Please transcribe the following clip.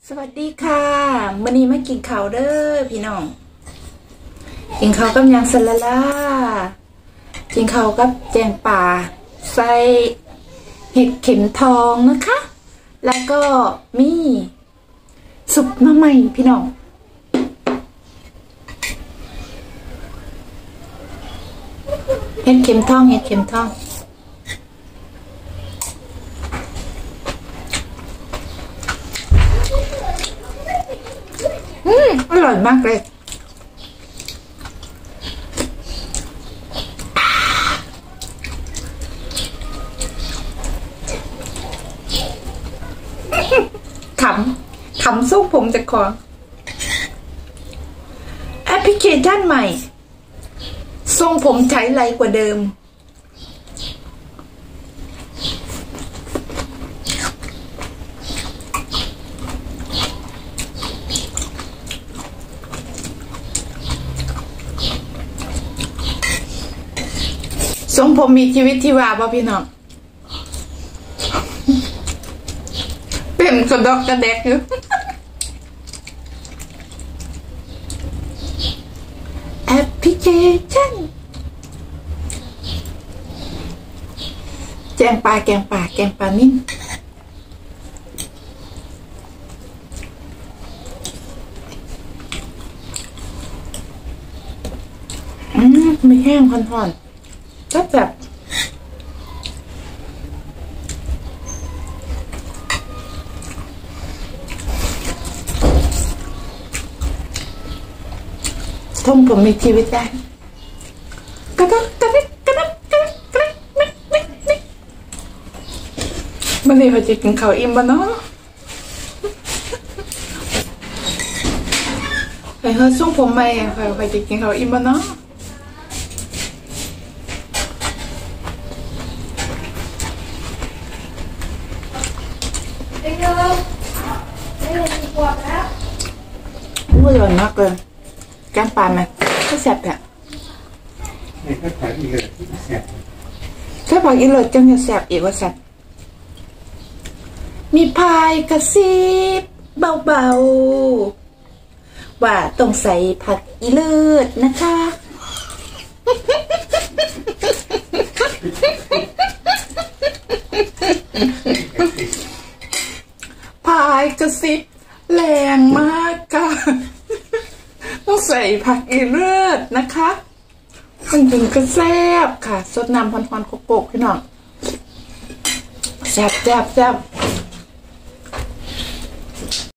สวัสดีค่ะมื้อนี้มากินข้าวเด้อพี่น้องกินข้าวกับยางสละลากินข้าวกับแกงป่าใส่เห็ดเข็มทองนะคะแล้วก็มีซุปมะใหม่พี่น้องเห็ดเข็มทองอร่อยมากเลยขำสู้ผมจะคอแอปพลิเคชันใหม่ทรงผมใช้ไรกว่าเดิมทรงผมมีชีวิตที่ว่าป่ะพี่น้องเป็นกระดอกกระแดกอยู่แอปพลิเคชันแกงปลานิ่มไม่แห้งค่อนๆก็แบบทงผมมีชีวิตได้กระดับมันนี่เขาจะกินข้าวอิ่มบ้าเนาะไปเฮ้ยส่งผมใหม่ใครจะกินข้าวอิ่มบ้าเนาะอร่อยมากเลยแกงปลาไหมก็แซ่บแหละถ้าผักอีเลิศจังจะแซ่บอีกว่าแซ่บมีพายกระซิบเบาๆว่าต้องใส่ผักอีเลิศนะคะพายกระซิบแรงมากค่ะต้องใส่ผักอีเลิศนะคะมันถึงก็แซ่บค่ะสดน้ำพอนๆโกกๆพี่น้องแซ่บ